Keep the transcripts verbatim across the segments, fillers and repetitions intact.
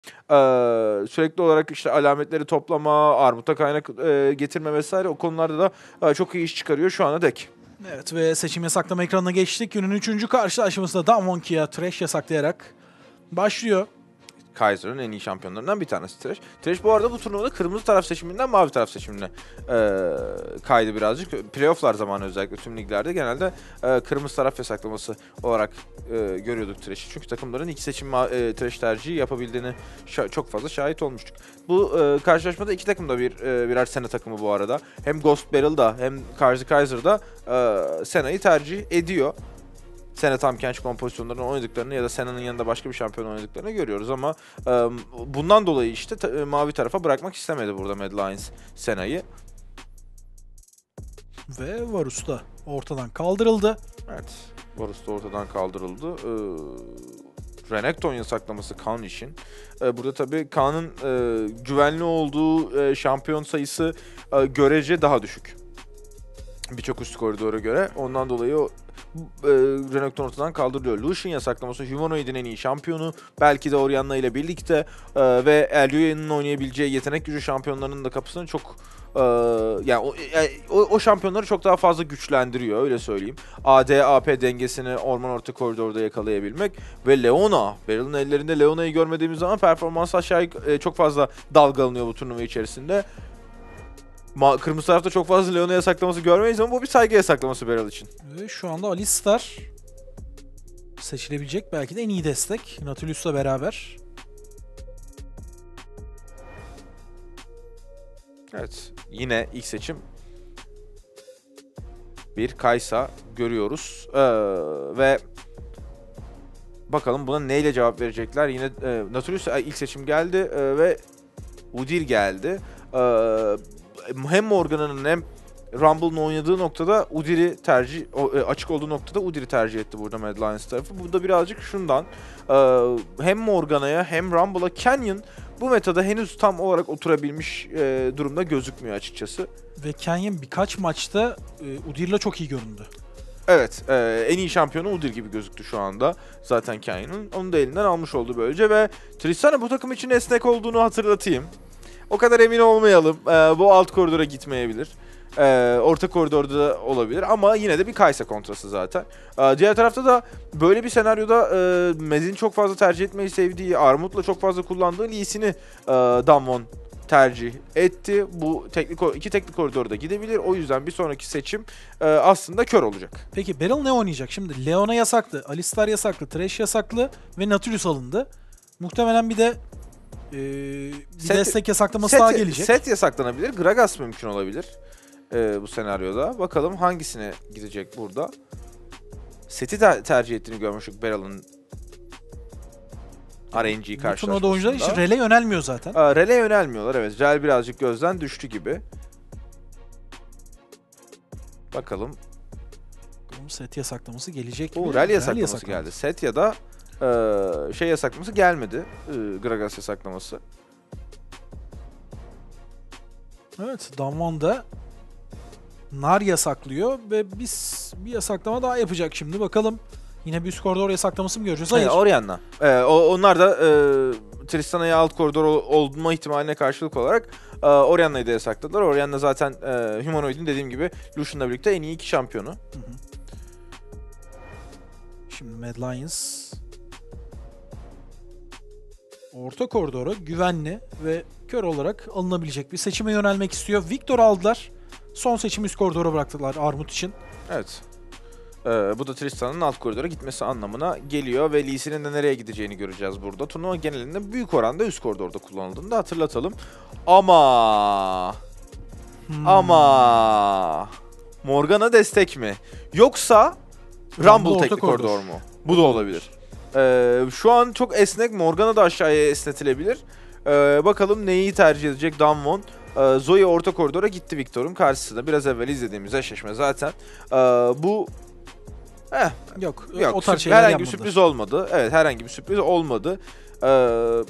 Eee, sürekli olarak işte alametleri toplama, armuta kaynak eee, getirme vesaire o konularda da eee, çok iyi iş çıkarıyor şu ana dek. Evet ve seçim yasaklama ekranına geçtik. Günün üçüncü karşılaşması da Damwon Kia Thresh yasaklayarak başlıyor. Kaiser'ın en iyi şampiyonlarından bir tanesi Thresh. Thresh bu arada bu turnuvada kırmızı taraf seçiminden mavi taraf seçimine eee, kaydı birazcık. Playoff'lar zamanı özellikle tüm liglerde genelde eee, kırmızı taraf yasaklaması olarak eee, görüyorduk Thresh'i. Çünkü takımların iki seçim eee, Thresh tercihi yapabildiğini çok fazla şahit olmuştuk. Bu eee, karşılaşmada iki takım da bir eee, birer Senna takımı bu arada. Hem Ghost Barrel'da hem Karşı Kaiser'da eee, Senna'yı tercih ediyor. Senna tam genç kompozisyonlarını oynadıklarını ya da Senna'nın yanında başka bir şampiyon oynadıklarını görüyoruz ama e, bundan dolayı işte ta, e, mavi tarafa bırakmak istemedi burada Mad Lions Senna'yı. Ve Varus da ortadan kaldırıldı. Evet, Varus da ortadan kaldırıldı. Ee, Renekton yasaklaması Kaan için. Ee, burada tabii Kaan'ın e, güvenli olduğu e, şampiyon sayısı e, görece daha düşük. Birçok üst koridora göre. Ondan dolayı o e, Renekton ortadan kaldırılıyor. Lucian yasaklaması Humanoid'in en iyi şampiyonu. Belki de Orianna ile birlikte e, ve Elio'nun oynayabileceği yetenek gücü şampiyonlarının da kapısını çok e, yani o, e, o, o şampiyonları çok daha fazla güçlendiriyor öyle söyleyeyim. A D A P dengesini orman orta koridorda yakalayabilmek ve Leona. Beryl'in ellerinde Leona'yı görmediğimiz zaman performans aşağı e, çok fazla dalgalanıyor bu turnuva içerisinde. Ma Kırmızı tarafta çok fazla Leona yasaklaması görmeyiz ama bu bir saygı yasaklaması Beryl için. Ve şu anda Alistar seçilebilecek belki de en iyi destek. Nautilus'la beraber. Evet. Yine ilk seçim bir Kai'Sa görüyoruz. Ee, ve bakalım buna neyle cevap verecekler. Yine e, Nautilus ilk seçim geldi e, ve Udyr geldi. Ee, hem Morgana'nın hem Rumble'ın oynadığı noktada Udyr'i tercih, açık olduğu noktada Udyr'i tercih etti burada Mad Lions tarafı. Bu da birazcık şundan. Hem Morgana'ya hem Rumble'a Canyon bu metada henüz tam olarak oturabilmiş durumda gözükmüyor açıkçası. Ve Canyon birkaç maçta Udyr'la çok iyi göründü. Evet, en iyi şampiyonu Udyr gibi gözüktü şu anda. Zaten Canyon'un onu da elinden almış oldu böylece ve Tristana bu takım için esnek olduğunu hatırlatayım. O kadar emin olmayalım. Ee, bu alt koridora gitmeyebilir. Ee, orta koridorda da olabilir ama yine de bir Kai'Sa kontrası zaten. Ee, diğer tarafta da böyle bir senaryoda e, Mad'in çok fazla tercih etmeyi sevdiği, Armut'la çok fazla kullandığı Lee Sin'i e, Damwon tercih etti. Bu teknik, iki teknik koridorda gidebilir. O yüzden bir sonraki seçim e, aslında kör olacak. Peki Beryl ne oynayacak? Şimdi Leona yasaklı, Alistar yasaklı, Thresh yasaklı ve Nautilus alındı. Muhtemelen bir de Ee, bir set, destek yasaklaması set, daha gelecek. Set yasaklanabilir. Gragas mümkün olabilir ee, bu senaryoda. Bakalım hangisine gidecek burada. Seti ter tercih ettiğini görmüştük Beryl'ın R N G karşılaşmasında. Bu turnuvada oyuncular için Rel'e yönelmiyor zaten. Aa, Rel'e yönelmiyorlar evet. Rel birazcık gözden düştü gibi. Bakalım. Set yasaklaması gelecek o, mi? Rel yasaklaması Rel geldi. Set ya da Ee, şey yasaklaması gelmedi. Ee, Gragas yasaklaması. Evet, Damwon da Nar yasaklıyor ve biz bir yasaklama daha yapacak şimdi. Bakalım yine bir üst koridor yasaklaması mı göreceğiz? Hayır. Hayır, Orianna. Ee, o, onlar da e, Tristana'ya alt koridor olma ihtimaline karşılık olarak e, Orianna'yı da yasakladılar. Orianna zaten e, Humanoid'in dediğim gibi Lucian'la birlikte en iyi iki şampiyonu. Hı hı. Şimdi Mad Lions orta koridora güvenli ve kör olarak alınabilecek bir seçime yönelmek istiyor. Victor aldılar. Son seçimi üst koridora bıraktılar Armut için. Evet. Ee, bu da Tristana'nın alt koridora gitmesi anlamına geliyor ve Lee Sin'in de nereye gideceğini göreceğiz burada. Turnuva genelinde büyük oranda üst koridorda kullanıldığını da hatırlatalım. Ama... Hmm. Ama... Morgana destek mi? Yoksa Rumble, Rumble teknik koridor. koridor mu? Bu da olabilir. Ee, şu an çok esnek. Morgana da aşağıya esnetilebilir. Ee, bakalım neyi tercih edecek Damwon. Ee, Zoe orta koridora gitti Victor'un karşısında. Biraz evvel izlediğimiz eşleşme zaten. Ee, bu... Eh, yok, yok. O tarz şeyler herhangi yapmadılar. bir sürpriz olmadı. Evet, herhangi bir sürpriz olmadı. Ee,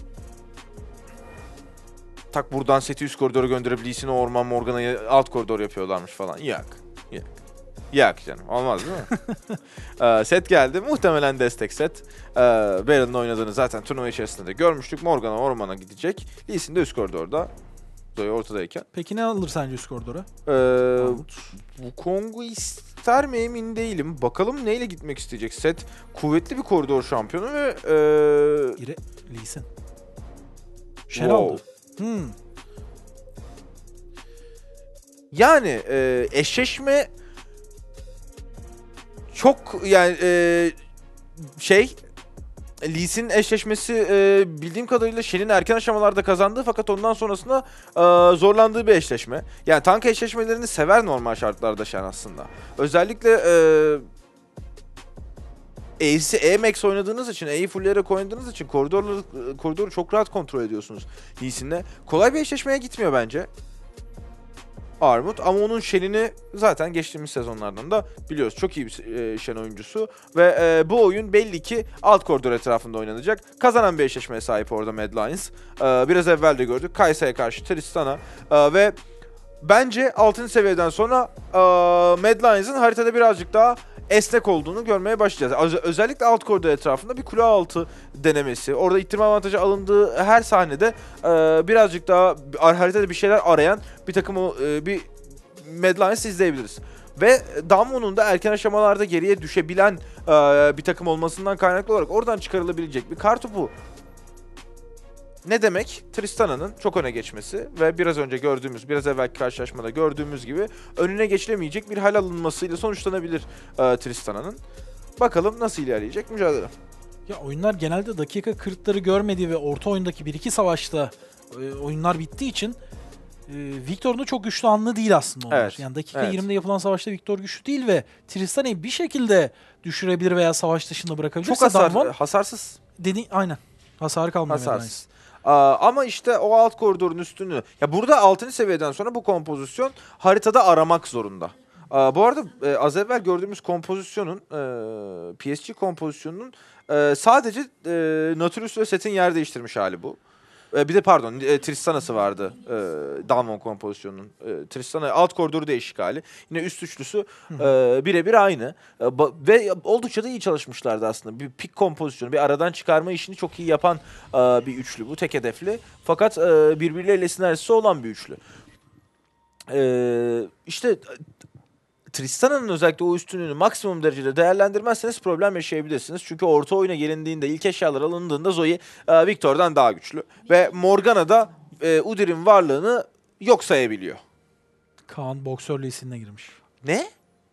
tak buradan seti üst koridora gönderip Lee Sin'i orman Morgana'yı alt koridor yapıyorlarmış falan. Yok. Yok. Yok canım, olmaz değil mi? Ee, set geldi. Muhtemelen destek set. Ee, Baron'ın oynadığını zaten turnuva içerisinde de görmüştük. Morgana ormana gidecek. Lee Sin de üst koridorda. Zoe ortadayken. Peki ne alır sence üst koridora? Ee, bu Kong'u ister mi emin değilim. Bakalım neyle gitmek isteyecek. Set kuvvetli bir koridor şampiyonu ve... Ee... İre Lee Sin. Shen Wow. aldı. Hmm. Yani e, eşleşme çok yani e, şey Lee Sin eşleşmesi e, bildiğim kadarıyla Shen'in erken aşamalarda kazandığı fakat ondan sonrasında e, zorlandığı bir eşleşme. Yani tank eşleşmelerini sever normal şartlarda Shen aslında. Özellikle e, E'si E-Max oynadığınız için, E'yi fullleyerek oynadığınız için koridorları, koridoru çok rahat kontrol ediyorsunuz Lee Sin'le. Kolay bir eşleşmeye gitmiyor bence Armut, ama onun Shen'ini zaten geçtiğimiz sezonlardan da biliyoruz. Çok iyi bir e, Shen oyuncusu ve e, bu oyun belli ki alt koridor etrafında oynanacak. Kazanan bir eşleşmeye sahip orada Mad Lions. E, biraz evvel de gördük. Kaysa'ya karşı Tristan'a e, ve bence altıncı seviyeden sonra e, Mad Lions'ın haritada birazcık daha esnek olduğunu görmeye başlayacağız. Öz- özellikle alt koridor etrafında bir kule altı denemesi, orada ittirme avantajı alındığı her sahnede e, birazcık daha haritada bir şeyler arayan bir takım e, bir Mad Lions izleyebiliriz. Ve Damon'un da erken aşamalarda geriye düşebilen e, bir takım olmasından kaynaklı olarak oradan çıkarılabilecek bir kartopu. Ne demek? Tristana'nın çok öne geçmesi ve biraz önce gördüğümüz, biraz evvelki karşılaşmada gördüğümüz gibi önüne geçilemeyecek bir hal alınmasıyla sonuçlanabilir e, Tristana'nın. Bakalım nasıl ilerleyecek mücadele. Ya oyunlar genelde dakika kırkları görmediği ve orta oyundaki bir iki savaşta e, oyunlar bittiği için e, Viktor'un da çok güçlü anlı değil aslında onlar. Evet, Yani dakika evet. yirmide yapılan savaşta Viktor güçlü değil ve Tristana'yı bir şekilde düşürebilir veya savaş dışında bırakabilir. Çok hasar, hasarsız. Dedi, aynen. Hasarı kalmıyor. Hasarsız. Aa, ama işte o alt koridorun üstünü... Ya burada altıncı seviyeden sonra bu kompozisyon haritada aramak zorunda. Aa, bu arada e, az evvel gördüğümüz kompozisyonun, e, P S G kompozisyonunun e, sadece e, Nautilus ve Set'in yer değiştirmiş hali bu. E, bir de pardon e, Tristana'sı vardı e, Dalmon kompozisyonunun. E, Tristana alt koridoru değişik hali. Yine üst üçlüsü e, birebir aynı. E, ba- ve oldukça da iyi çalışmışlardı aslında. Bir pik kompozisyonu, bir aradan çıkarma işini çok iyi yapan e, bir üçlü bu. Tek hedefli. Fakat e, birbirleriyle sinerjisi olan bir üçlü. E, işte Tristana'nın özellikle o üstünlüğünü maksimum derecede değerlendirmezseniz problem yaşayabilirsiniz. Çünkü orta oyuna gelindiğinde, ilk eşyalar alındığında Zoe e, Viktor'dan daha güçlü. Ve Morgana da e, Udyr'in varlığını yok sayabiliyor. Kaan boksör lisinine girmiş. Ne?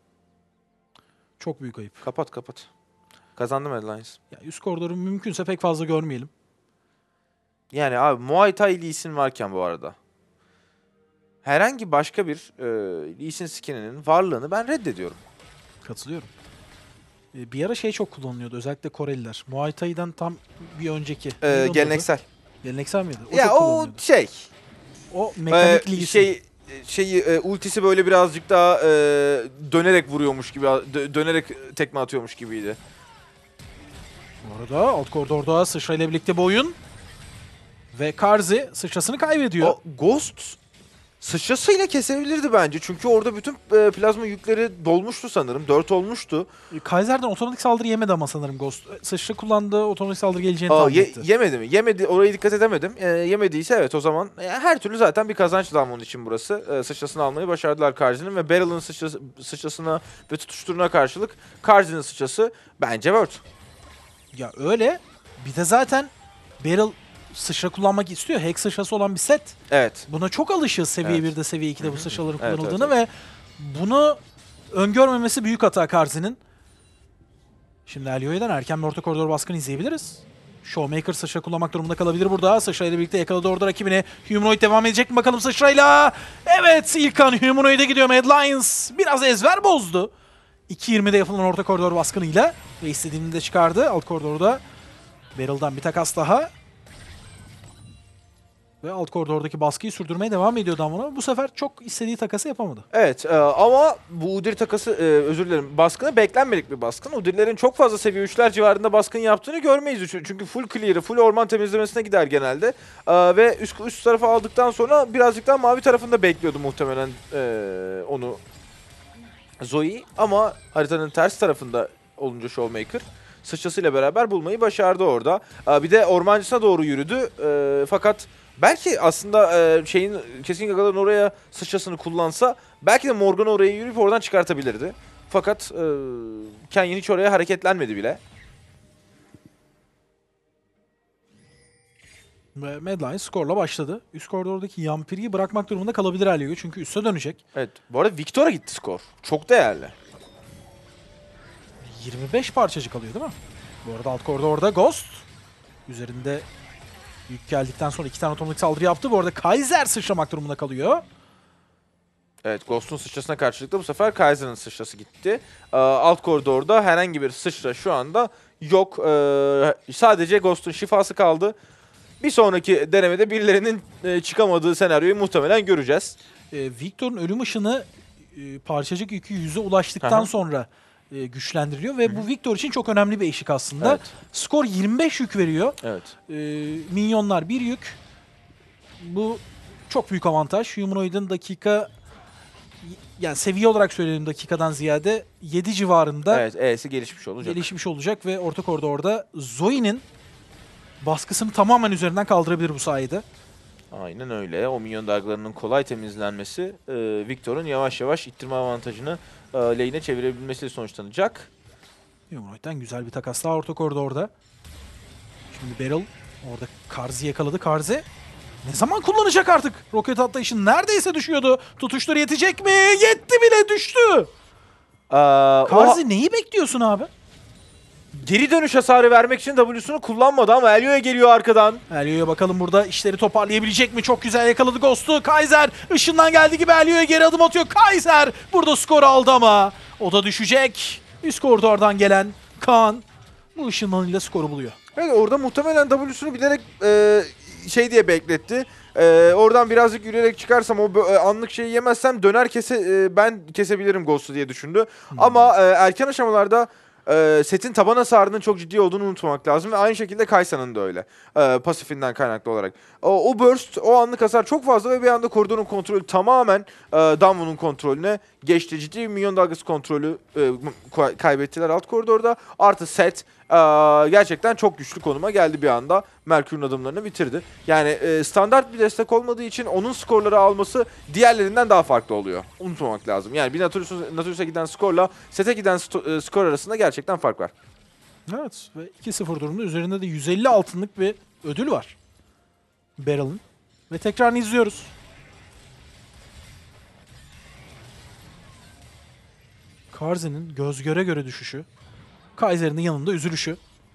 Çok büyük ayıp. Kapat kapat. Kazandım Headlines. Ya üst koridoru mümkünse pek fazla görmeyelim. Yani abi Muay Thai Lee Sin varken bu arada herhangi başka bir e, Lee Sin skininin varlığını ben reddediyorum. Katılıyorum. Ee, bir ara şey çok kullanılıyordu. Özellikle Koreliler. Muay Thai'den tam bir önceki. E, Neydi onun geleneksel. adı? Geleneksel miydi? O Ya çok o kullanılıyordu. şey. O mekanik Ee, Lee Sin. şey şeyi e, ultisi böyle birazcık daha e, dönerek vuruyormuş gibi, dö- dönerek tekme atıyormuş gibiydi. Bu arada alt koridorda sıçra ile birlikte bu oyun. Ve Karzi sıçrasını kaybediyor. O Ghost sıçrasıyla kesebilirdi bence. Çünkü orada bütün e, plazma yükleri dolmuştu sanırım. dört olmuştu. Kaiser'den otomatik saldırı yemedi ama sanırım Ghost. Sıçra kullandığı otomatik saldırı geleceğini Aa, tahmin ye- etti. yemedi mi? Yemedi. Oraya dikkat edemedim. E, yemediyse evet o zaman e, her türlü zaten bir kazanç da onun için burası. E, sıçrasını almayı başardılar Karzi'nin ve Barrel'ın sıçrası, sıçrasına ve tutuşturuna karşılık Karzi'nin sıçrası bence Word. Ya öyle. Bir de zaten Beryl sıçra kullanmak istiyor. Hack sıçrası olan bir set. Evet. Buna çok alışığız seviye Evet. birde, seviye ikide bu sıçraların Evet, kullanıldığını evet, ve bunu öngörmemesi büyük hata Karzi'nin. Şimdi Elio'dan erken bir orta koridor baskını izleyebiliriz. Showmaker sıçra kullanmak durumunda kalabilir burada. Sıçra ile birlikte yakaladı orada rakibini. Humanoid devam edecek mi bakalım sıçrayla? Evet, ilk kan Humanoid'e gidiyor Mad Lions. Biraz ezber bozdu. iki yirmide yapılan orta koridor baskınıyla. Ve istediğini de çıkardı. Alt koridorda Barrel'dan bir takas daha. Ve alt koridordaki baskıyı sürdürmeye devam ediyor Damwon'a. Bu sefer çok istediği takası yapamadı. Evet e, ama bu Udyr takası, e, özür dilerim, baskını beklenmedik bir baskın. Udyr'lerin çok fazla seviye üçler civarında baskın yaptığını görmeyiz. Çünkü full clear'ı, full orman temizlemesine gider genelde. E, ve üst, üst tarafa aldıktan sonra birazcık daha mavi tarafında bekliyordu muhtemelen e, onu Zoe ama haritanın ters tarafında olunca Showmaker sıçrasıyla beraber bulmayı başardı orada. Bir de ormancısına doğru yürüdü. E, fakat belki aslında e, şeyin kesin Gaga'ların oraya sıçrasını kullansa belki de Morgan oraya yürüyüp oradan çıkartabilirdi. Fakat e, Canyon hiç oraya hareketlenmedi bile. Ve Medline skorla başladı. Üst koridordaki Yampiri'yi bırakmak durumunda kalabilir Alio çünkü üste dönecek. Evet. Bu arada Victor'a gitti skor. Çok değerli. yirmi beş parçacık alıyor değil mi? Bu arada alt koridorda Ghost. Üzerinde yük geldikten sonra iki tane otomatik saldırı yaptı. Bu arada Kaiser sıçramak durumunda kalıyor. Evet, Ghost'un sıçrasına karşılık da bu sefer Kaiser'ın sıçrası gitti. Ee, alt koridorda herhangi bir sıçra şu anda yok. Ee, sadece Ghost'un şifası kaldı. Bir sonraki denemede birilerinin e, çıkamadığı senaryoyu muhtemelen göreceğiz. Ee, Victor'un ölüm ışını e, parçacık yükü yüze ulaştıktan Aha. sonra e, güçlendiriliyor ve Hı-hı. bu Victor için çok önemli bir eşik aslında. Evet. Skor yirmi beş yük veriyor. Evet. E, minyonlar bir yük. Bu çok büyük avantaj. Humanoid'in dakika, yani seviye olarak söyleyelim dakikadan ziyade yedi civarında Evet, E'si gelişmiş olacak. gelişmiş olacak ve orta koridorda Zoe'nin baskısını tamamen üzerinden kaldırabilir bu sayede. Aynen öyle. O minyon dargılarının kolay temizlenmesi e, Victor'un yavaş yavaş ittirme avantajını e, lane'e çevirebilmesiyle sonuçlanacak. Humanoid'den güzel bir takas daha orta koridorda. Şimdi Beryl orada Karzi yakaladı. Karzi ne zaman kullanacak artık? Roket atlayışı neredeyse düşüyordu. Tutuşları yetecek mi? Yetti bile, düştü. Aa, Karzi o neyi bekliyorsun abi? geri dönüş hasarı vermek için W'sunu kullanmadı ama Elio'ya geliyor arkadan. Elio'ya bakalım burada işleri toparlayabilecek mi? Çok güzel yakaladı Ghost'u. Kaiser ışından geldi gibi Elio'ya geri adım atıyor. Kaiser burada skor aldı ama o da düşecek. Üst koridordan gelen Kaan bu ışınlanıyla skoru buluyor. Evet, orada muhtemelen W'sunu bilerek e, şey diye bekletti. E, oradan birazcık yürüyerek çıkarsam o bö- e, anlık şeyi yemezsem döner kese e, ben kesebilirim Ghost'u diye düşündü. Hmm. Ama e, erken aşamalarda e, setin taban hasarının çok ciddi olduğunu unutmamak lazım ve aynı şekilde Kaysa'nın da öyle. E, pasifinden kaynaklı olarak. O, o burst, o anlık hasar çok fazla ve bir anda koridorun kontrolü tamamen e, Damwon'un kontrolüne geçti. Ciddi bir minyon dalgası kontrolü e, kaybettiler alt koridorda. Artı set e, gerçekten çok güçlü konuma geldi bir anda. Merkür'ün adımlarını bitirdi. Yani e, standart bir destek olmadığı için onun skorları alması diğerlerinden daha farklı oluyor. Unutmamak lazım. Yani bir Natulus'a Natulus'a giden skorla sete giden sto- e, skor arasında gerçekten fark var. Evet ve iki sıfır durumda üzerinde de yüz elli altınlık bir ödül var Beryl'ın. Ve tekrarını izliyoruz. Karzi'nin göz göre göre düşüşü. Kaiser'in de yanında üzülüşü.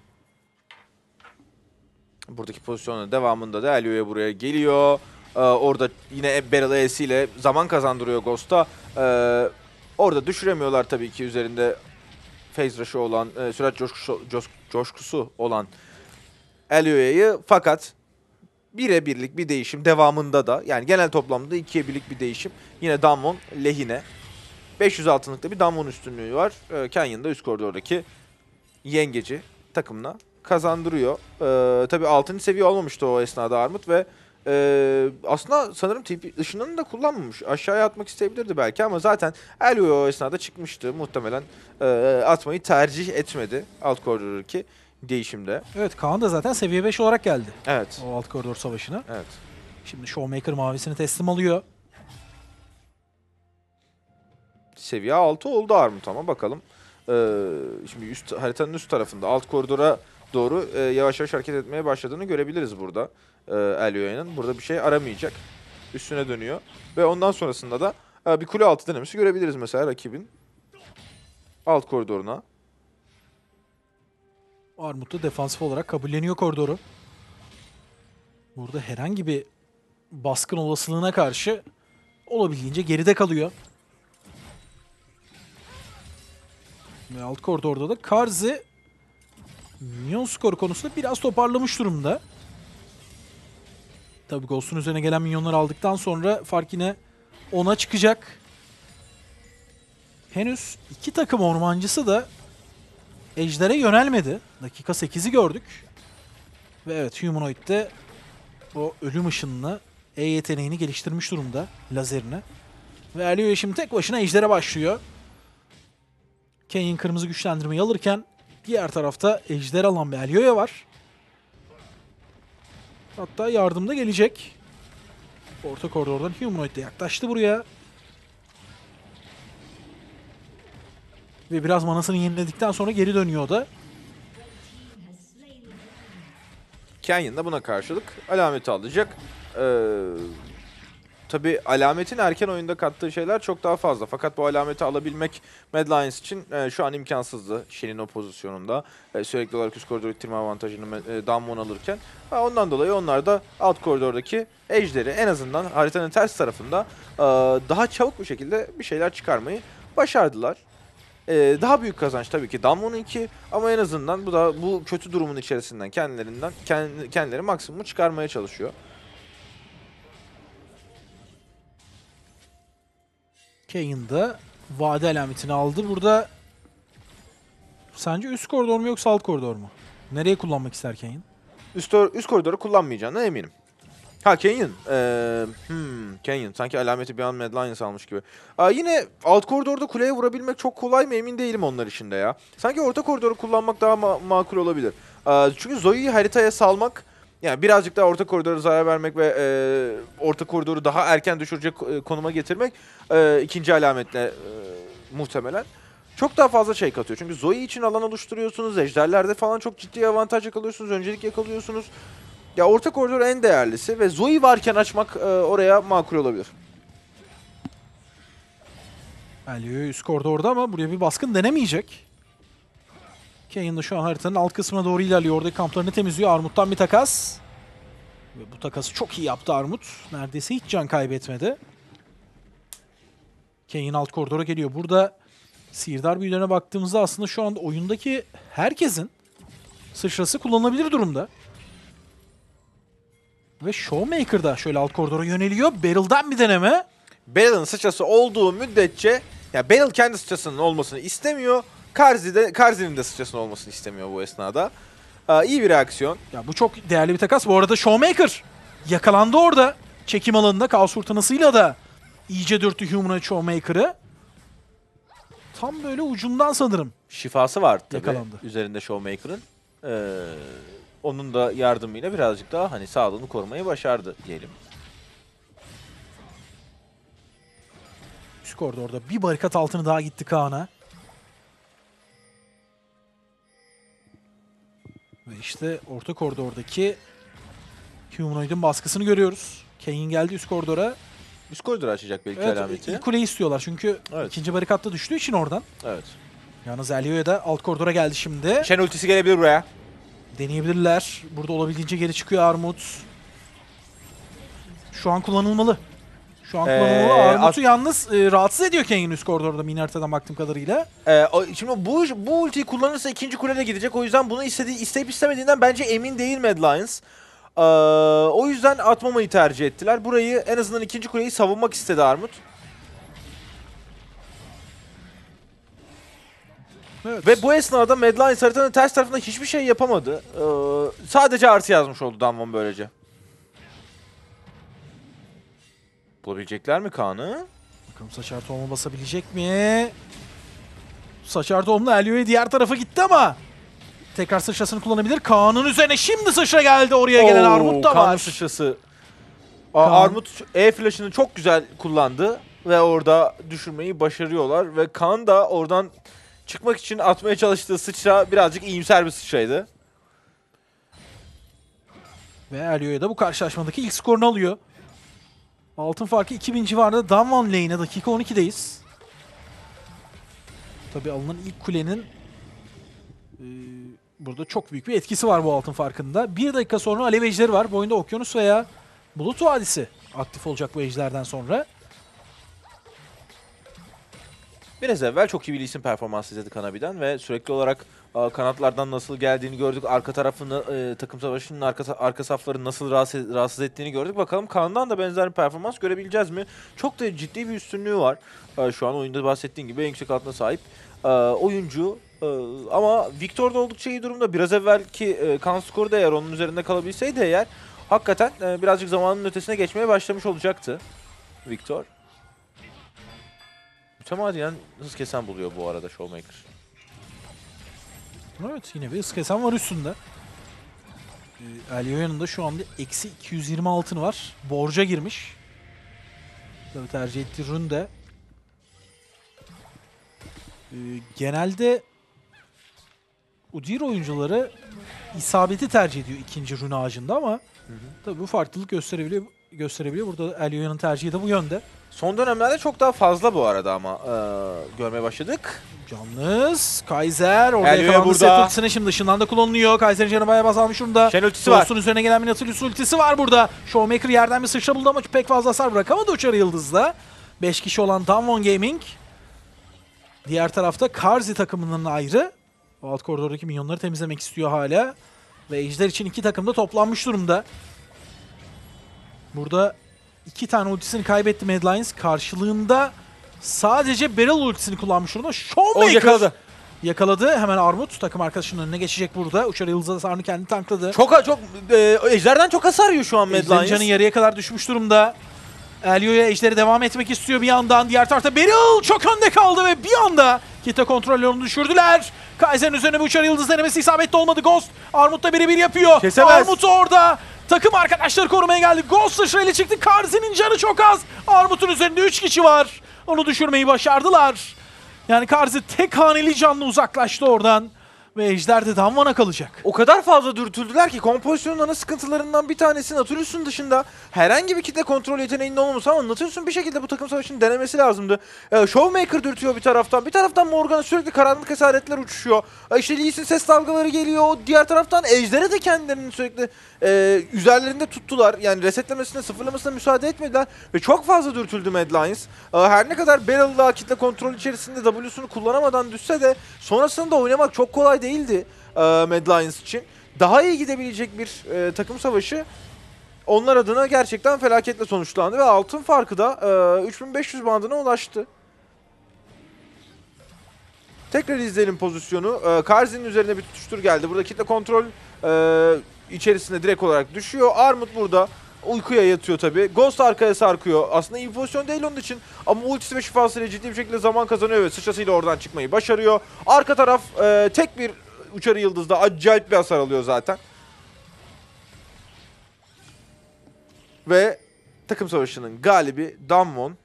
Buradaki pozisyonun devamında da Elio'ya buraya geliyor. Ee, orada yine Beryl E'siyle zaman kazandırıyor Ghost'a. Ee, orada düşüremiyorlar tabii ki üzerinde phase rush'ı olan, e, sürat coşkusu, coş- coşkusu olan Elio'yu, fakat bire birlik bir değişim devamında da, yani genel toplamda ikiye birlik bir değişim. Yine Damwon lehine. beş yüz altınlıkta bir Damwon üstünlüğü var. Ee, Canyon'da üst koridordaki yengeci takımına kazandırıyor. Ee, tabii altıncı seviye olmamıştı o esnada Armut ve e, aslında sanırım T P ışınlarını da kullanmamış. Aşağıya atmak isteyebilirdi belki ama zaten Elio o esnada çıkmıştı. Muhtemelen e, atmayı tercih etmedi alt koridordaki değişimde. Evet, Kaan da zaten seviye beş olarak geldi Evet. o alt koridor savaşına. Evet. Şimdi Showmaker mavisini teslim alıyor. Seviye altı oldu Armut ama bakalım. Ee, şimdi üst, haritanın üst tarafında alt koridora doğru e, yavaş yavaş hareket etmeye başladığını görebiliriz burada. E, Elio'nun burada bir şey aramayacak. Üstüne dönüyor. Ve ondan sonrasında da e, bir kule altı denemesi görebiliriz mesela rakibin alt koridoruna. Armut da defansif olarak kabulleniyor koridoru. Burada herhangi bir baskın olasılığına karşı olabildiğince geride kalıyor. Ve alt koridorda da Karzi minyon skoru konusunda biraz toparlamış durumda. Tabii Ghost'un üzerine gelen minyonları aldıktan sonra fark yine ona çıkacak. Henüz iki takım ormancısı da Ejder'e yönelmedi. Dakika sekizi gördük. Ve evet, Humanoid de o ölüm ışınını, E yeteneğini geliştirmiş durumda, lazerini. Ve Elio şimdi tek başına Ejder'e başlıyor. Kayn kırmızı güçlendirmeyi alırken diğer tarafta ejder alan bir Elioya var. Hatta yardım da gelecek. Orta koridordan Humanoid de yaklaştı buraya. Ve biraz manasını yeniledikten sonra geri dönüyor da. Canyon da buna karşılık alameti alacak. Ee, tabii alametin erken oyunda kattığı şeyler çok daha fazla. Fakat bu alameti alabilmek Mad Lions için e, şu an imkansızdı. Shen'in o pozisyonunda. E, sürekli olarak üst koridor ittirme avantajını e, Damwon alırken. Ha, ondan dolayı onlar da alt koridordaki ejderi en azından haritanın ters tarafında e, daha çabuk bir şekilde bir şeyler çıkarmayı başardılar. Ee, daha büyük kazanç tabii ki Damwon'unki ama en azından bu da bu kötü durumun içerisinden kendilerinden kendi, kendileri maksimumu çıkarmaya çalışıyor. Kayn da vade alametini aldı. Burada sence üst koridor mu yoksa alt koridor mu? Nereye kullanmak ister Kayn? Üst, üst koridoru kullanmayacağına eminim. Ha Canyon. Ee, hmm, Canyon. Sanki alameti bir an Mad Lions almış gibi. Aa, yine alt koridorda kuleye vurabilmek çok kolay mı emin değilim onlar için de ya. Sanki orta koridoru kullanmak daha ma makul olabilir. Aa, çünkü Zoe'yi haritaya salmak, yani birazcık daha orta koridora zarar vermek ve e, orta koridoru daha erken düşürecek e, konuma getirmek e, ikinci alametle e, muhtemelen çok daha fazla şey katıyor. Çünkü Zoe için alan oluşturuyorsunuz. Ejderlerde falan çok ciddi avantaj yakalıyorsunuz. Öncelik yakalıyorsunuz. Ya orta koridor en değerlisi ve Zoe varken açmak e, oraya makul olabilir. Elioya üst koridorda ama buraya bir baskın denemeyecek. Kayn da şu an haritanın alt kısmına doğru ilerliyor. Oradaki kamplarını temizliyor. Armut'tan bir takas. Ve bu takası çok iyi yaptı Armut. Neredeyse hiç can kaybetmedi. Kayn alt koridora geliyor. Burada sihirdar büyülerine baktığımızda aslında şu anda oyundaki herkesin sıçrası kullanılabilir durumda. Ve Showmaker da şöyle alt koridora yöneliyor. Barrel'dan bir deneme. Barrel'ın sıçrası olduğu müddetçe, ya Barrel kendi sıçrasının olmasını istemiyor. Karzi de, Karzi'nin de sıçrasının olmasını istemiyor bu esnada. Ee, iyi bir reaksiyon. Ya bu çok değerli bir takas. Bu arada Showmaker yakalandı orada. Çekim alanında Kaos Fırtınası'yla da iyice dürttü Humanoid Showmaker'ı. Tam böyle ucundan sanırım. Şifası var tabii Yakalandı. üzerinde Showmaker'ın. Ee, onun da yardımıyla birazcık daha hani sağlığını korumayı başardı diyelim. Üst koridorda bir barikat altını daha gitti Kaan'a. Ve işte orta koridordaki Humanoid'in baskısını görüyoruz. Kayn geldi üst koridora. Üst koridoru açacak belki Evet, alameti. ilk kuleyi istiyorlar çünkü Evet. ikinci barikatta düştüğü için oradan. Evet. Yalnız Elioya da alt koridora geldi şimdi. Shen ultisi gelebilir buraya. Deneyebilirler. Burada olabildiğince geri çıkıyor Armut. Şu an kullanılmalı. Şu an Ee, kullanılmalı. Armut'u at- yalnız e, rahatsız ediyor Kayn üst koridorda mini haritadan baktığım kadarıyla. Ee, o- şimdi bu bu ultiyi kullanırsa ikinci kulede gidecek. O yüzden bunu istediği, isteyip istemediğinden bence emin değil Mad Lions. Ee, o yüzden atmamayı tercih ettiler. Burayı en azından ikinci kuleyi savunmak istedi Armut. Evet. Ve bu esnada Mad Lions haritanın ters tarafında hiçbir şey yapamadı. Ee, sadece artı yazmış oldu Damwon böylece. Bulabilecekler mi Kaan'ı? Bakalım Saçar tohuma basabilecek mi? Saçar tohumla Elioya diğer tarafa gitti ama tekrar sıçrasını kullanabilir. Kaan'ın üzerine şimdi sıçra geldi. Oraya gelen Oo, Armut da Kaan'ın var. sıçrası. Aa, Kaan. Armut E-Flash'ını çok güzel kullandı ve orada düşürmeyi başarıyorlar ve Kaan da oradan çıkmak için atmaya çalıştığı sıçra birazcık iyimser bir sıçraydı. Ve Elioya da bu karşılaşmadaki ilk skorunu alıyor. Altın farkı iki bin civarında Damwon lane'e dakika on ikideyiz. Tabii alınan ilk kulenin e, burada çok büyük bir etkisi var bu altın farkında. Bir dakika sonra alev ejderi var. Bu oyunda Okyanus veya Bulut Vadisi aktif olacak bu ejderden sonra. Biraz evvel çok iyi bir isim performans izledik Hanabi'den ve sürekli olarak a, kanatlardan nasıl geldiğini gördük. Arka tarafını, e, takım savaşının arka, arka safları nasıl rahatsız, rahatsız ettiğini gördük. Bakalım Kaan'dan da benzer bir performans görebileceğiz mi? Çok da ciddi bir üstünlüğü var. E, şu an oyunda bahsettiğim gibi en yüksek altına sahip e, oyuncu. E, ama Victor da oldukça iyi durumda. Biraz evvelki e, kan skoru da eğer onun üzerinde kalabilseydi eğer hakikaten e, birazcık zamanın ötesine geçmeye başlamış olacaktı Victor. Mütemadiyen hız kesen buluyor bu arada Showmaker. Evet, yine bir ısı kesen var üstünde. Ee, Elio'nun da şu anda eksi iki yüz yirmi altını var. Borca girmiş. Tabii tercih ettiği rün de. Ee, genelde Udyr oyuncuları isabeti tercih ediyor ikinci rün ağacında ama hı hı. Tabii bu farklılık gösterebiliyor. gösterebiliyor. Burada Elio'nun tercihi de bu yönde. Son dönemlerde çok daha fazla bu arada ama e, görmeye başladık. Yalnız Kaiser orada Elio'ya yakalandı. burada. Set ultisini şimdi ışından da kullanılıyor. Kaiser'in canı bayağı azalmış durumda. Shen ultisi var. Ghost'un üzerine gelen bir Nautilus ultisi var burada. Showmaker yerden bir sıçra buldu ama pek fazla hasar bırakamadı uçarı yıldızla. beş kişi olan Damwon Gaming. Diğer tarafta Karzi takımının ayrı. O alt koridordaki minyonları temizlemek istiyor hala. Ve Ejder için iki takım da toplanmış durumda. Burada iki tane ultisini kaybetti Mad Lions. Karşılığında sadece Beryl ultisini kullanmış durumda. Showmaker O yakaladı. Yakaladı. Hemen Armut takım arkadaşının önüne geçecek burada. Uçarı Yıldız'a sarını kendi tankladı. Çok çok e, Ejder'den çok hasar yiyor şu an Mad Ejder'in Lions. canı yarıya kadar düşmüş durumda. Elio'ya Ejder'i devam etmek istiyor bir yandan. Diğer tarafta Beryl çok önde kaldı ve bir anda kitle kontrollerini düşürdüler. Kaiser'in üzerine bir uçarı yıldız denemesi isabetli olmadı. Ghost Armut'la birebir yapıyor. Kesemez. Armut orada. Takım arkadaşları korumaya geldi. Ghost dışarıyla çıktı. Karzi'nin canı çok az. Armut'un üzerinde üç kişi var. Onu düşürmeyi başardılar. Yani Karzi tek haneli canlı uzaklaştı oradan. Ve Ejder de Damwon'a kalacak. O kadar fazla dürtüldüler ki kompozisyonun ana sıkıntılarından bir tanesi Nautilus'un dışında herhangi bir kitle kontrol yeteneğinin olmaması ama Nautilus'un bir şekilde bu takım savaşını denemesi lazımdı. Ee, Showmaker dürtüyor bir taraftan. Bir taraftan Morgana sürekli karanlık esaretler uçuşuyor. Ee, işte Lee Sin ses dalgaları geliyor. Diğer taraftan Ejder'e de kendilerinin sürekli e, üzerlerinde tuttular. Yani resetlemesine, sıfırlamasına müsaade etmediler. Ve çok fazla dürtüldü Mad Lions. Ee, her ne kadar Beryl'la kitle kontrol içerisinde W'sunu kullanamadan düşse de sonrasında oynamak çok kolay değildi e, Mad Lions için. Daha iyi gidebilecek bir e, takım savaşı onlar adına gerçekten felaketle sonuçlandı ve altın farkı da e, üç bin beş yüz bandına ulaştı. Tekrar izleyelim pozisyonu. E, Karzi'nin üzerine bir tutuştur geldi. Burada kitle kontrol e, içerisinde direkt olarak düşüyor. Armut burada uykuya yatıyor tabii. Ghost arkaya sarkıyor. Aslında iyi bir pozisyon değil onun için. Ama ultisi ve şifasıyla ciddi bir şekilde zaman kazanıyor ve sıçrasıyla oradan çıkmayı başarıyor. Arka taraf e, tek bir uçarı yıldızda acayip bir hasar alıyor zaten. Ve takım savaşının galibi Damwon.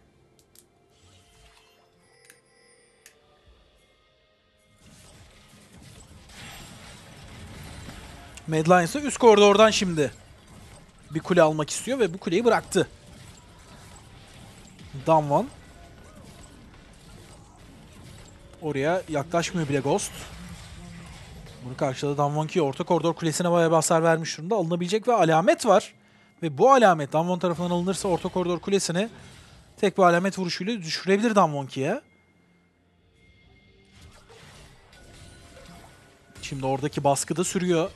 Mad Lions'a üst koridordan şimdi bir kule almak istiyor ve bu kuleyi bıraktı. Damwon. Oraya yaklaşmıyor bile Ghost. Bunu karşıladı Damwon ki orta koridor kulesine bayağı bir hasar vermiş durumda. Alınabilecek ve alamet var. Ve bu alamet Damwon tarafından alınırsa orta koridor kulesini tek bir alamet vuruşuyla düşürebilir Damwon ki'ye. Şimdi oradaki baskı da sürüyor.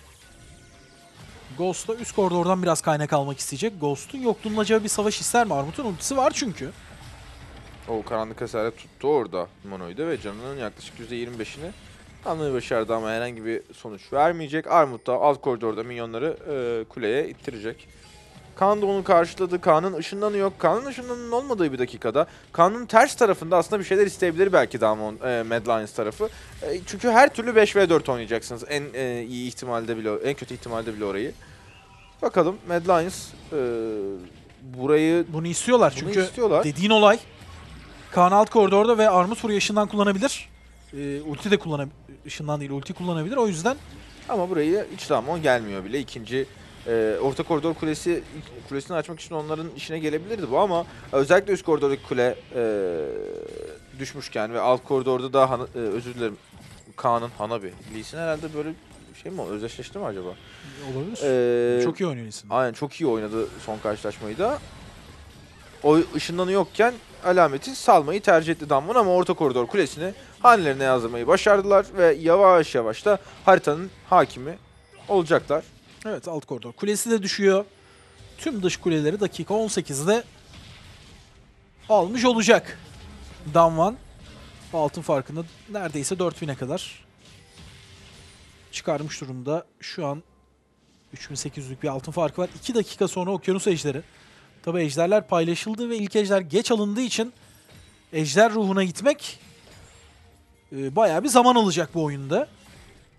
Ghost da üst koridordan biraz kaynak almak isteyecek. Ghost'un yokluğunun acaba bir savaş ister mi? Armut'un ultisi var çünkü. O karanlık esaret tuttu orada Mono'ydu ve canının yaklaşık yüzde yirmi beşini almayı başardı ama herhangi bir sonuç vermeyecek. Armut da alt koridorda minyonları e, kuleye ittirecek. Kaan da onu karşıladı. Kaan'ın ışınlanı yok. Kaan'ın ışınlanının olmadığı bir dakikada Kaan'ın ters tarafında aslında bir şeyler isteyebilir belki Damwon, e, Mad Lions tarafı. E, çünkü her türlü beş ve dört oynayacaksınız. En e, iyi ihtimalde bile, en kötü ihtimalde bile orayı. Bakalım Mad Lions e, burayı Bunu istiyorlar bunu çünkü istiyorlar. dediğin olay. Kaan alt koridorda ve Armut buraya ışından kullanabilir. Ee, ulti de kullanabilir. Işından değil ulti kullanabilir. O yüzden Ama burayı hiç Damwon gelmiyor bile. İkinci e, orta koridor kulesi kulesini açmak için onların işine gelebilirdi bu ama özellikle üst koridordaki kule e, düşmüşken ve alt koridorda da Han- e, özür dilerim Kaan'ın Hanabi. Lee Sin herhalde böyle şey mi özdeşleşti mi acaba? olabilir. Ee, Çok iyi oynuyor Lee Sin. Aynen çok iyi oynadı son karşılaşmayı da. O ışınlanı yokken alameti salmayı tercih etti Damwon ama orta koridor kulesini hanelerine yazdırmayı başardılar ve yavaş yavaş da haritanın hakimi olacaklar. Evet alt koridor kulesi de düşüyor. Tüm dış kuleleri dakika on sekizde almış olacak. Damwon altın farkını neredeyse dört bine kadar çıkarmış durumda. Şu an üç bin sekiz yüzlük bir altın farkı var. iki dakika sonra Okyanus Ejderi. Tabi ejderler paylaşıldı ve ilk ejder geç alındığı için ejder ruhuna gitmek e, bayağı bir zaman alacak bu oyunda.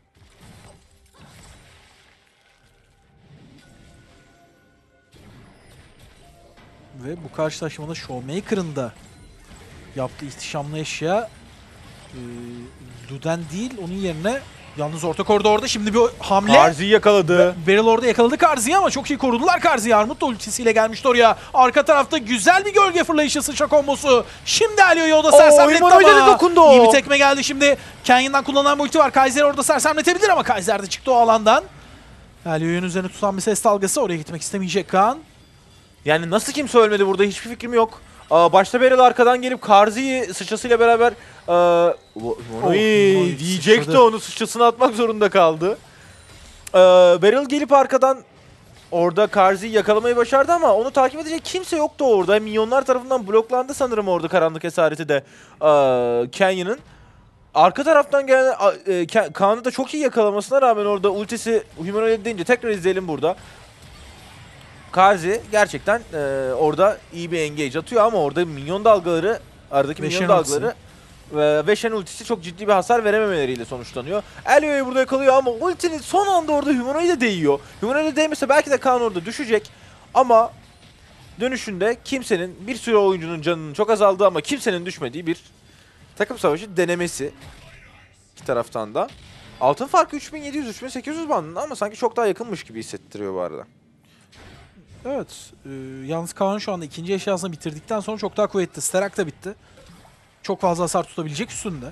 Ve bu karşılaşmada Showmaker'ın da yaptığı ihtişamlı eşya e, Luden değil, onun yerine yalnız orta koridorda şimdi bir hamle. Karzi'yi yakaladı. Beryl orada yakaladı Karzi'yi ama çok iyi korudular Karzi'yi. Armut da ultisiyle gelmişti oraya. Arka tarafta güzel bir gölge fırlayışı, sıçra kombosu. Şimdi Alio'yu o da sersemletti ama dokundu o. iyi bir tekme geldi şimdi. Canyon'dan kullanılan bir ulti var. Kaiser'i orada sersemletebilir ama Kaiser de çıktı o alandan. Alio'nun üzerine tutan bir ses dalgası. Oraya gitmek istemeyecek Kaan. Yani nasıl kimse ölmedi burada hiçbir fikrim yok. Aa, başta Beryl arkadan gelip Karzi'yi sıçrasıyla beraber aa, Oh, oy, diyecekti, sıçradı. onu sıçrasını atmak zorunda kaldı. Aa, Beryl gelip arkadan orada Karzi'yi yakalamayı başardı ama onu takip edecek kimse yoktu orada. Minyonlar tarafından bloklandı sanırım orada karanlık esareti de aa, Canyon'ın. Arka taraftan gelen e, Kaan'ı da çok iyi yakalamasına rağmen orada ultisi humanoid deyince tekrar izleyelim burada. Karzi gerçekten e, orada iyi bir engage atıyor ama orada minyon dalgaları, aradaki Ve minyon Shen dalgaları ve, ve Shen ultisi çok ciddi bir hasar verememeleriyle sonuçlanıyor. Alio'yu burada yakalıyor ama ultinin son anda orada humanoid'e değiyor. Humanoid'e değmese belki de Kaan orada düşecek ama dönüşünde kimsenin, bir sürü oyuncunun canının çok azaldığı ama kimsenin düşmediği bir takım savaşı denemesi iki taraftan da. Altın farkı üç bin yedi yüz üç bin sekiz yüz bandında ama sanki çok daha yakınmış gibi hissettiriyor bu arada. Evet. E, yalnız Kaan şu anda ikinci eşyasını bitirdikten sonra çok daha kuvvetli. Sterak da bitti. Çok fazla hasar tutabilecek üstünde.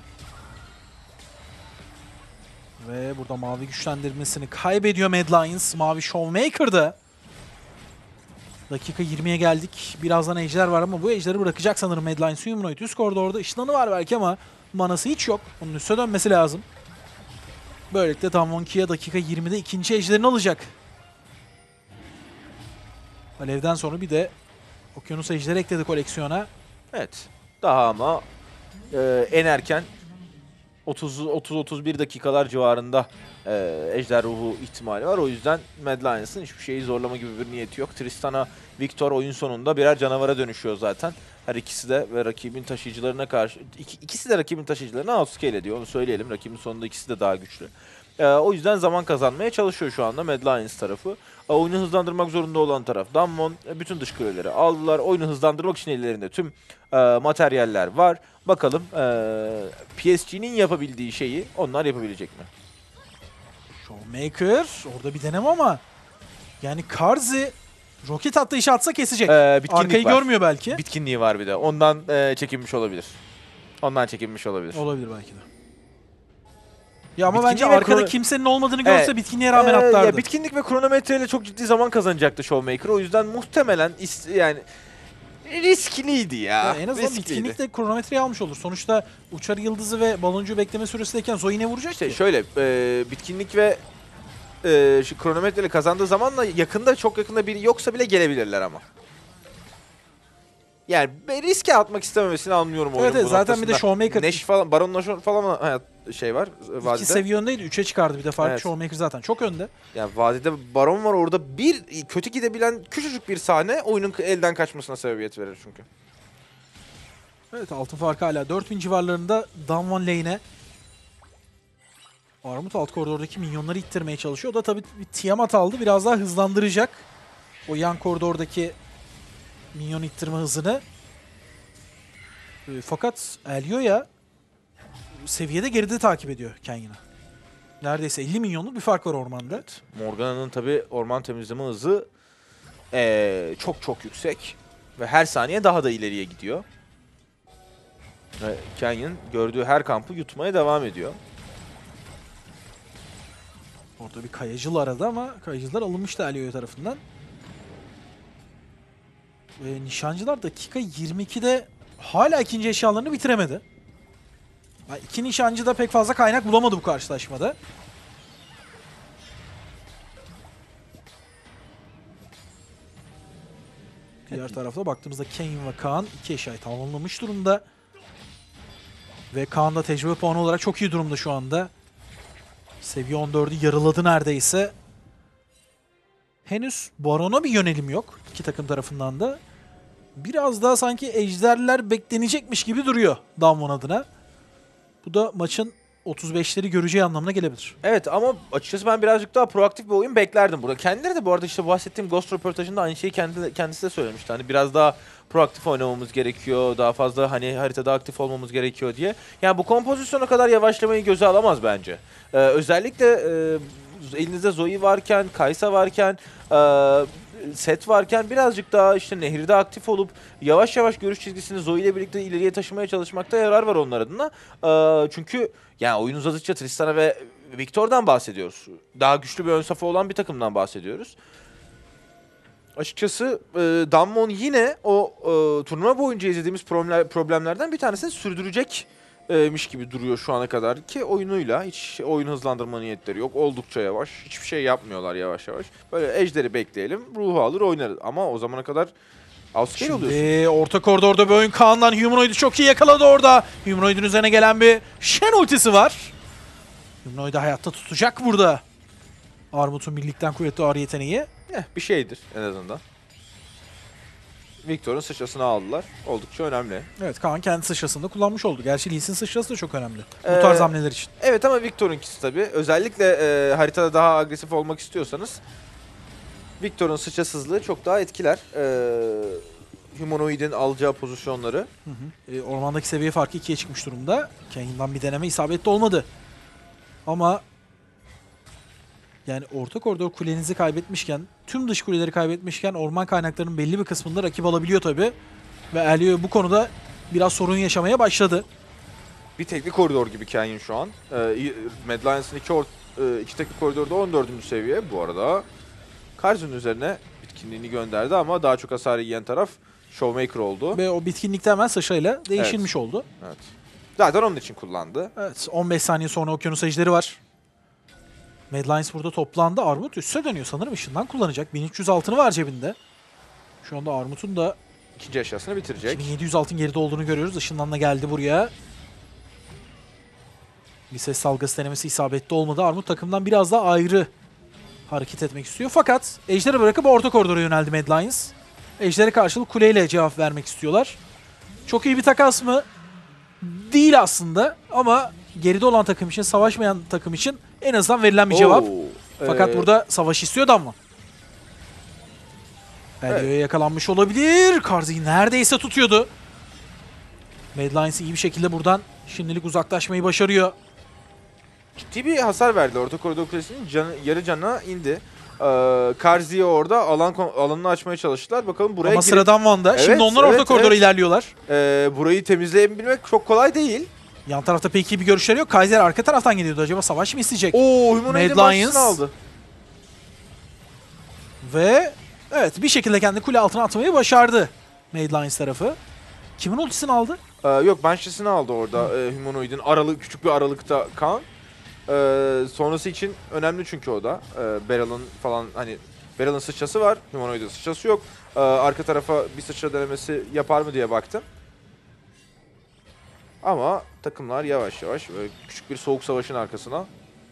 Ve burada mavi güçlendirmesini kaybediyor Mad Lions. Mavi Showmaker'da. Dakika yirmiye geldik. Birazdan ejder var ama bu ejderi bırakacak sanırım Mad Lions. Humanoid üst koridorda ışınlanı var belki ama manası hiç yok. Onun üstüne dönmesi lazım. Böylelikle Damwonki'ye dakika yirmide ikinci ejderini alacak. Alev'den sonra bir de Okyanus ejderi ekledi koleksiyona. Evet. Daha ama e, en erken otuz otuz bir dakikalar civarında e, ejder ruhu ihtimali var. O yüzden Mad Lions'ın hiçbir şeyi zorlama gibi bir niyeti yok. Tristana, Victor oyun sonunda birer canavara dönüşüyor zaten. Her ikisi de ve rakibin taşıyıcılarına karşı, iki, ikisi de rakibin taşıyıcılarına outscale ediyor. Onu söyleyelim. Rakibin sonunda ikisi de daha güçlü. E, o yüzden zaman kazanmaya çalışıyor şu anda Mad Lions tarafı. E, oyunu hızlandırmak zorunda olan taraf Damwon. E, bütün dış kuleleri aldılar. Oyunu hızlandırmak için ellerinde tüm e, materyaller var. Bakalım e, P S G'nin yapabildiği şeyi onlar yapabilecek mi? Showmaker orada bir deneme ama yani Karzi roket atlayışı atsa kesecek. E, bitkinlik Arkayı var. görmüyor belki. Bitkinliği var bir de. Ondan e, çekinmiş olabilir. Ondan çekinmiş olabilir. Olabilir belki de. Ya ama Bitkinliği bence ve arkada kro- kimsenin olmadığını görse Evet. bitkinliğe rağmen Ee, atlardı. ya bitkinlik ve kronometreyle çok ciddi zaman kazanacaktı Showmaker. O yüzden muhtemelen is- yani riskliydi ya. Ya en azından Riskliydi. bitkinlikle kronometreyi almış olur. Sonuçta uçar yıldızı ve baloncu bekleme süresindeyken Zoe ne vuracak İşte ki? şöyle e, bitkinlik ve e, şu kronometreyle kazandığı zamanla yakında, çok yakında biri yoksa bile gelebilirler ama. Yani ben riske atmak istememesini anlıyorum oyunun Evet, evet bu zaten bir de noktasında. Showmaker Neş falan, Baron Nashor falan hayat şey var iki vadide. seviye öndeydi. üçe çıkardı bir de fark. Evet. Showmaker zaten çok önde. Yani vadide Baron var orada, bir kötü gidebilen küçücük bir sahne oyunun elden kaçmasına sebebiyet verir çünkü. Evet, altın farkı hala dört bin civarlarında. Damwon lane'e. Armut alt koridordaki minyonları ittirmeye çalışıyor. O da tabii bir Tiamat aldı. Biraz daha hızlandıracak o yan koridordaki minyon ittirme hızını. E, fakat Elio'ya seviyede geride takip ediyor Canyon'ı. Neredeyse elli milyonluk bir fark var ormanda. Evet. Morgana'nın tabii orman temizleme hızı ee, çok çok yüksek. Ve her saniye daha da ileriye gidiyor. Ve Canyon gördüğü her kampı yutmaya devam ediyor. Orada bir kayacıl aradı ama kayacılar alınmıştı Elio tarafından. Ve nişancılar dakika yirmi ikide hala ikinci eşyalarını bitiremedi. Yani iki nişancı da pek fazla kaynak bulamadı bu karşılaşmada. Diğer tarafta baktığımızda Kane ve Kaan iki eşyayı tamamlamış durumda. Ve Kaan da tecrübe puanı olarak çok iyi durumda şu anda. Seviye on dördü yarıladı neredeyse. Henüz Baron'a bir yönelim yok iki takım tarafından da. Biraz daha sanki ejderler beklenecekmiş gibi duruyor Damwon adına. Bu da maçın otuz beşleri göreceği anlamına gelebilir. Evet ama açıkçası ben birazcık daha proaktif bir oyun beklerdim burada. Kendileri de bu arada işte bahsettiğim Ghost röportajında aynı şeyi kendi, kendisi de söylemişti. Hani biraz daha proaktif oynamamız gerekiyor, daha fazla hani haritada aktif olmamız gerekiyor diye. Yani bu kompozisyona kadar yavaşlamayı göze alamaz bence. Ee, özellikle e, elinizde Zoe varken, Kaysa varken, e, set varken birazcık daha işte nehirde aktif olup yavaş yavaş görüş çizgisini Zoe ile birlikte ileriye taşımaya çalışmakta yarar var onlar adına. Ee, çünkü yani oyun uzadıkça Tristana ve Victor'dan bahsediyoruz. Daha güçlü bir ön safı olan bir takımdan bahsediyoruz. Açıkçası e, Damwon yine o e, turnuva boyunca izlediğimiz problemler, problemlerden bir tanesini sürdürecekmiş gibi duruyor şu ana kadar ki oyunuyla. Hiç oyun hızlandırma niyetleri yok. Oldukça yavaş. Hiçbir şey yapmıyorlar yavaş yavaş. Böyle ejderi bekleyelim. Ruhu alır oynarız. Ama o zamana kadar outscale oluyorsun. Şimdi orta koridorda bir oyun Kaan'dan Humanoid'i çok iyi yakaladı orada. Humanoid'in üzerine gelen bir Shen ultisi var. Humanoid'i hayatta tutacak burada. Armut'un birlikten kuvvetli ağır yeteneği. Eh, bir şeydir en azından. Victor'un sıçrasını aldılar. Oldukça önemli. Evet, Kaan kendi sıçrasında kullanmış oldu. Gerçi Lee Sin sıçrası da çok önemli. Ee, Bu tarz hamleler için. Evet ama Victor'unkisi tabii. Özellikle e, haritada daha agresif olmak istiyorsanız Victor'un sıçrasızlığı çok daha etkiler. E, Humanoid'in alacağı pozisyonları. Hı hı. E, ormandaki seviye farkı ikiye çıkmış durumda. Canyon'dan bir deneme isabetli olmadı. Ama yani orta koridor kulenizi kaybetmişken, tüm dış kuleleri kaybetmişken orman kaynaklarının belli bir kısmında rakip alabiliyor tabii. Ve Elio bu konuda biraz sorun yaşamaya başladı. Bir teknik koridor gibi Canyon şu an. E, Mad Lions'ın iki, or- e, iki teknik koridorda on dördüncü seviye. Bu arada Karzu'nun üzerine bitkinliğini gönderdi ama daha çok hasar yiyen taraf Showmaker oldu. Ve o bitkinlikte hemen Sasha ile değişilmiş Evet. oldu. Evet. Zaten onun için kullandı. Evet, on beş saniye sonra Okyanus Ejderi var. Mad Lions burada toplandı. Armut üste dönüyor sanırım, ışından kullanacak. bin üç yüz altını var cebinde. Şu anda Armut'un da İkinci aşağısını bitirecek. iki bin yedi yüz altın geride olduğunu görüyoruz. Işından da geldi buraya. Bir ses salgası denemesi isabetli olmadı. Armut takımdan biraz daha ayrı hareket etmek istiyor. Fakat Ejder'i bırakıp orta koridora yöneldi Mad Lions. Ejder'e karşılık kuleyle cevap vermek istiyorlar. Çok iyi bir takas mı? Değil aslında ama geride olan takım için, savaşmayan takım için en azından verilen bir cevap. Oo, Fakat ee, burada savaş istiyor Damwon. Elio'ya Evet. yakalanmış olabilir. Karzi'yi neredeyse tutuyordu. Mad Lions iyi bir şekilde buradan şimdilik uzaklaşmayı başarıyor. ciddi bir hasar verdi. Orta koridor kulesinin canı, yarı canına indi. Ee, Karzi'ye orada alan alanını açmaya çalıştılar. Bakalım buraya Ama girip- sıra Damwon'da. Evet, Şimdi onlar orta evet, koridora evet. ilerliyorlar. Ee, burayı temizleyebilmek çok kolay değil. Yan tarafta pek iyi bir görüşleri yok. Kaiser arka taraftan geliyordu. Acaba savaş mı isteyecek? Oo, Humanoid'in Mad başçısını Lions. aldı. Ve evet, bir şekilde kendi kule altına atmayı başardı Mad Lions tarafı. Kimin ultisini aldı? Ee, yok, başçısını aldı orada e, Humanoid'in aralık küçük bir aralıkta Kaan. Ee, sonrası için önemli çünkü o da. Ee, Beryl'ın falan hani Beryl'ın sıçrası var. Humanoid'in sıçrası yok. Ee, arka tarafa bir sıçra denemesi yapar mı diye baktım. Ama takımlar yavaş yavaş böyle küçük bir soğuk savaşın arkasına.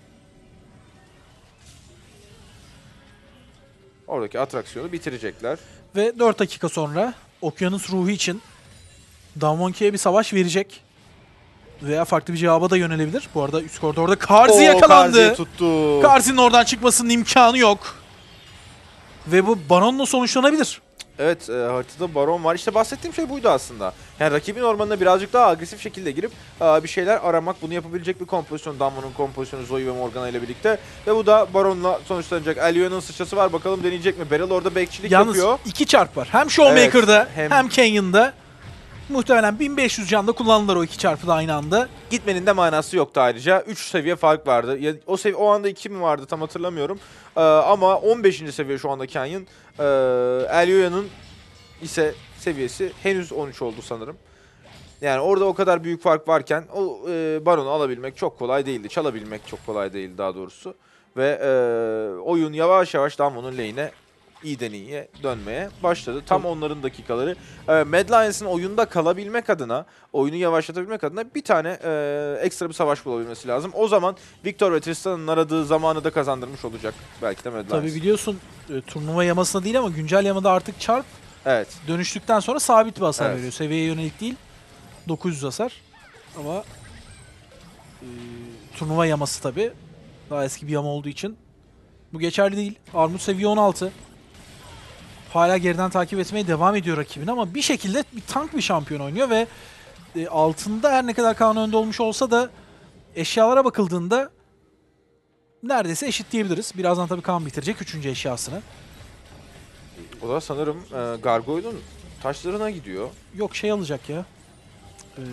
Oradaki atraksiyonu bitirecekler. Ve dört dakika sonra Okyanus ruhu için Damwon'ki'ye bir savaş verecek. Veya farklı bir cevaba da yönelebilir. Bu arada üst koridorda Karzi Oo, yakalandı. Karzi'ye tuttu. Karzi'nin oradan çıkmasının imkanı yok. Ve bu Baron'la sonuçlanabilir. Evet, e, haritada Baron var. İşte bahsettiğim şey buydu aslında. Yani rakibin ormanına birazcık daha agresif şekilde girip e, bir şeyler aramak. Bunu yapabilecek bir kompozisyon. Damwon'un kompozisyonu Zoe ve Morgana ile birlikte. Ve bu da Baron'la sonuçlanacak. Elio'nun sıçrası var. Bakalım deneyecek mi? Beryl orada bekçilik Yalnız yapıyor. iki çarp var. Hem Showmaker'da Evet, hem- hem Canyon'da. Muhtemelen bin beş yüz canda kullandılar o iki çarpı da aynı anda. Gitmenin de manası yoktu ayrıca. üç seviye fark vardı. Ya, o sevi o anda iki mi vardı tam hatırlamıyorum. E, ama on beşinci seviye şu anda Canyon. E, Elio'nun ise seviyesi henüz on üç oldu sanırım. Yani orada o kadar büyük fark varken o e, Baron'u alabilmek çok kolay değildi. Çalabilmek çok kolay değildi daha doğrusu. Ve e, oyun yavaş yavaş Damwon'un lane'e iyiden iyiye dönmeye başladı. Tam onların dakikaları. E, Mad Lions'ın oyunda kalabilmek adına, oyunu yavaşlatabilmek adına bir tane e, ekstra bir savaş bulabilmesi lazım. O zaman Victor ve Tristan'ın aradığı zamanı da kazandırmış olacak belki de Mad Lions. Tabii biliyorsun e, turnuva yamasına değil ama güncel yamada artık çarp Evet. dönüştükten sonra sabit bir hasar Evet. veriyor. Seviyeye yönelik değil. dokuz yüz hasar. Ama e, turnuva yaması tabii. Daha eski bir yama olduğu için. Bu geçerli değil. Armut seviye on altı. Hala geriden takip etmeye devam ediyor rakibini ama bir şekilde bir tank bir şampiyon oynuyor ve e, altında her ne kadar Kaan önde olmuş olsa da eşyalara bakıldığında neredeyse eşit diyebiliriz. Birazdan tabii Kaan bitirecek üçüncü eşyasını. O da sanırım e, Gargoyle'un taşlarına gidiyor. Yok şey alacak ya. Ee,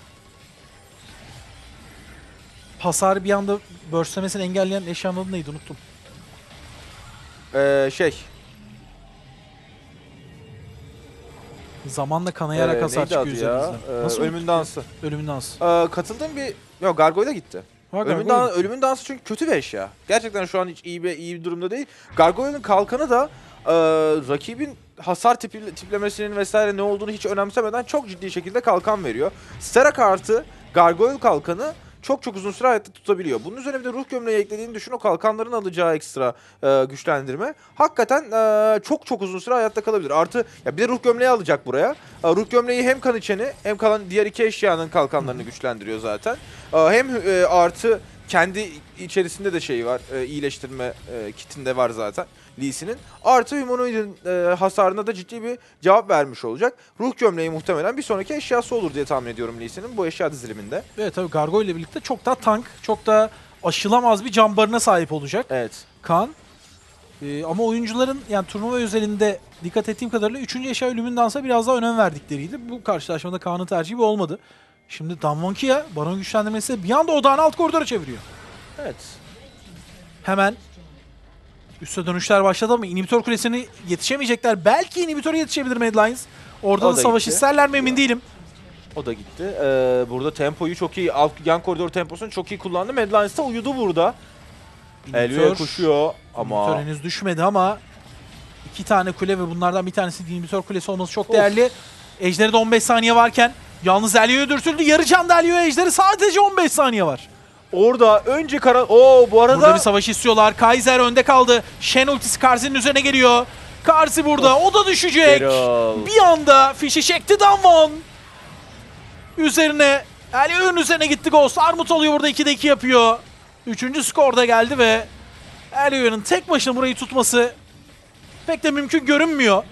hasarı bir anda burstlemesini engelleyen eşyanın adı neydi unuttum. Ee, şey. Zamanla kanayarak Ee, hasar neydi çıkıyor adı ya? üzerimizden. Ee, Nasıl Ölümün unuttuk Dansı. ya? Ölümün dansı. Ee, katıldığım bir... Yok, Gargoyle gitti. Ha, Ölümün, Gargoyle. Dan- Ölümün Dansı çünkü kötü bir eşya. Gerçekten şu an hiç iyi bir, iyi bir durumda değil. Gargoyle'ın kalkanı da e, rakibin hasar tipi, tiplemesinin vesaire ne olduğunu hiç önemsemeden çok ciddi şekilde kalkan veriyor. Sterak artı Gargoyle kalkanı çok çok uzun süre hayatta tutabiliyor. Bunun üzerine bir de ruh gömleği eklediğini düşün. O kalkanların alacağı ekstra e, güçlendirme. Hakikaten e, çok çok uzun süre hayatta kalabilir. Artı ya bir de ruh gömleği alacak buraya. E, ruh gömleği hem kan içeni hem kalan diğer iki eşyanın kalkanlarını güçlendiriyor zaten. E, hem e, artı kendi içerisinde de şey var. E, iyileştirme e, kitinde var zaten Lee Sin'in. Artı Humanoid'in e, hasarına da ciddi bir cevap vermiş olacak. Ruh gömleği muhtemelen bir sonraki eşyası olur diye tahmin ediyorum Lee Sin'in bu eşya diziliminde. Evet tabii Gargoyle ile birlikte çok daha tank, çok daha aşılamaz bir can barına sahip olacak Evet. Kaan. Ee, ama oyuncuların yani turnuva özelinde dikkat ettiğim kadarıyla üçüncü eşya Ölümün Dans'a biraz daha önem verdikleriydi. Bu karşılaşmada Kaan'ın tercihi bu olmadı. Şimdi Damwonki'ye Baron güçlendirmesi bir anda odağını alt koridora çeviriyor. Evet. Hemen üste dönüşler başladı ama inhibitor kulesine yetişemeyecekler. Belki inhibitora yetişebilir Mad Lions. Orada O da da savaş gitti. isterler mi emin değilim. O da gitti. Ee, burada tempoyu çok iyi, alt yan koridor temposunu çok iyi kullandı. Mad Lions da uyudu burada. Elio'ya koşuyor ama... İnhibitor henüz düşmedi ama iki tane kule ve bunlardan bir tanesi inhibitor kulesi olması çok Of. değerli. Ejder'de on beş saniye varken yalnız Elio'ya dürtüldü. Yarı can da Elio'ya, Ejder'e sadece on beş saniye var. Orada önce kara... Oo bu arada... Burada bir savaş istiyorlar. Kaiser önde kaldı. Shen ultisi Karzi'nin üzerine geliyor. Karzi burada. O da düşecek. Beryl. Bir anda fişi çekti Damwon. Üzerine Elio'nun üzerine gitti Ghost. Armut oluyor burada, ikide iki yapıyor. Üçüncü skor da geldi ve Elio'nun tek başına burayı tutması pek de mümkün görünmüyor.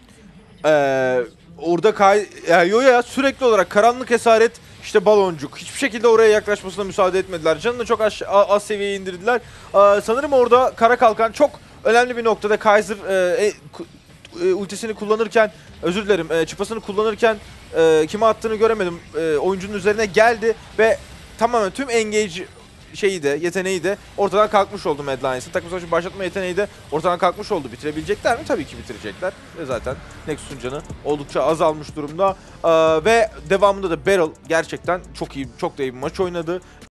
Ee, orada Kay... Elio'ya sürekli olarak karanlık esaret, işte baloncuk. Hiçbir şekilde oraya yaklaşmasına müsaade etmediler. Canını da çok az, az seviyeye indirdiler. Ee, sanırım orada Kara Kalkan çok önemli bir noktada Kaiser e, e, ultisini kullanırken, özür dilerim, e, çıpasını kullanırken e, kime attığını göremedim. E, oyuncunun üzerine geldi ve tamamen tüm engage şeyi de, yeteneği de ortadan kalkmış oldu Mad Lions'ın. Takım savaşı başlatma yeteneği de ortadan kalkmış oldu. Bitirebilecekler mi? Tabii ki bitirecekler. Ve zaten Nexus'un canı oldukça azalmış durumda. Ee, ve devamında da Beryl gerçekten çok iyi, çok da iyi bir maç oynadı.